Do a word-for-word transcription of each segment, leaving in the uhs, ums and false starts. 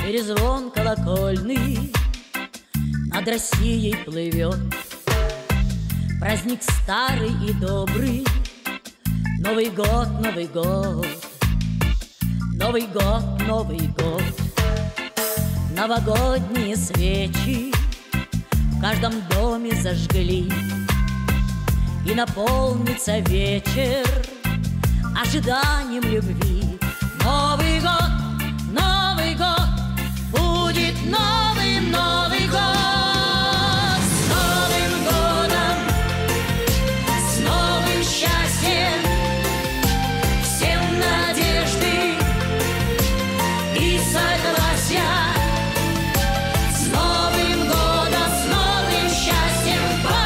перезвон колокольный над Россией плывет. Праздник старый и добрый, Новый год, Новый год, Новый год, Новый год. Новогодние свечи в каждом доме зажгли, и наполнится вечер ожиданием любви. Новый год, Новый год, будет новый Новый год. С Новым годом, с новым счастьем, всем надежды и согласия. С Новым годом, с новым счастьем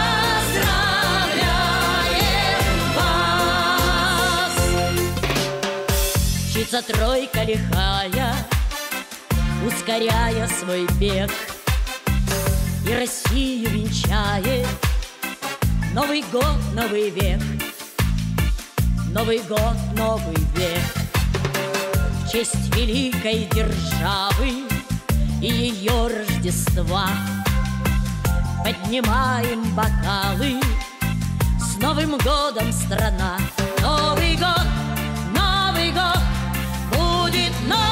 поздравляем вас. Мчится тройка лихая, ускоряя свой бег, и Россию венчает Новый год, новый век. Новый год, новый век. В честь великой державы и ее Рождества поднимаем бокалы. С Новым годом, страна! Новый год, Новый год, будет новый.